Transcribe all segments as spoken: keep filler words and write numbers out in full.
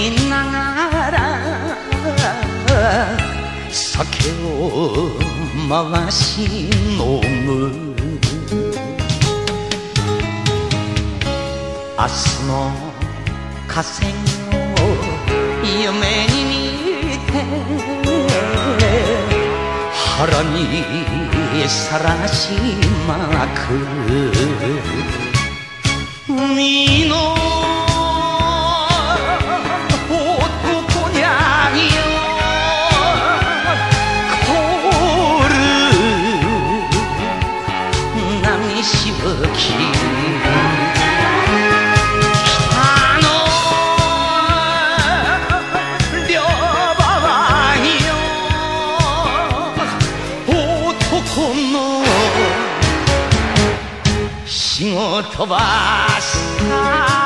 みながら酒を回し飲む。明日の河川を夢に見て腹にさらしまく。海の男にゃいよ凍る波しぶき。仕事ばした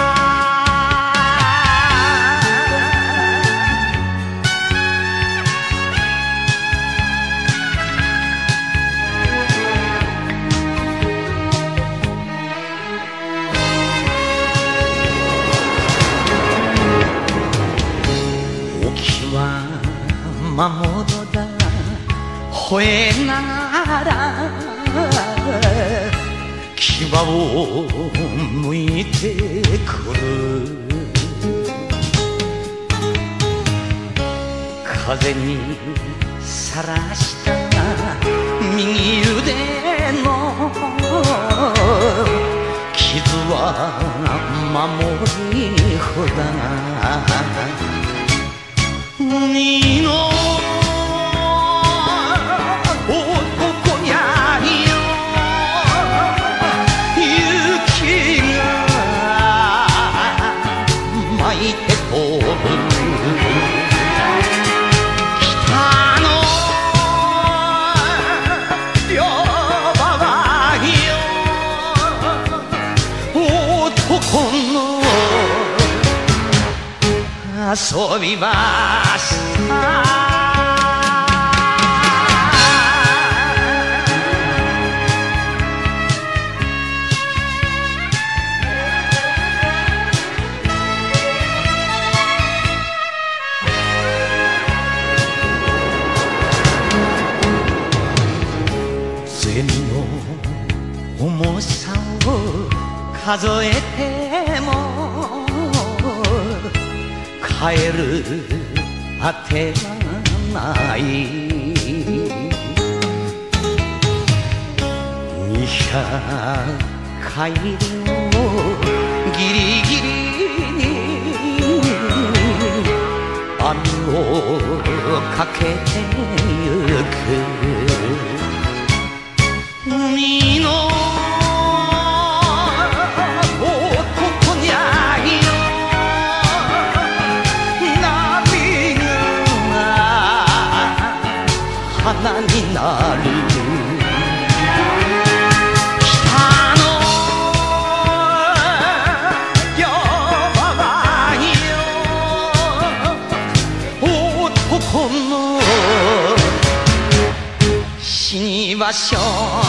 沖は守るだ吠えながら牙をむいてくる。風にさらした右腕の傷は守り札。海の遊びました。銭の重さを数えても帰るあてはない。二百帰りのギリギリに網をかけてゆく。海の男にゃいよ波が花になる。北の山はよ男の死に場所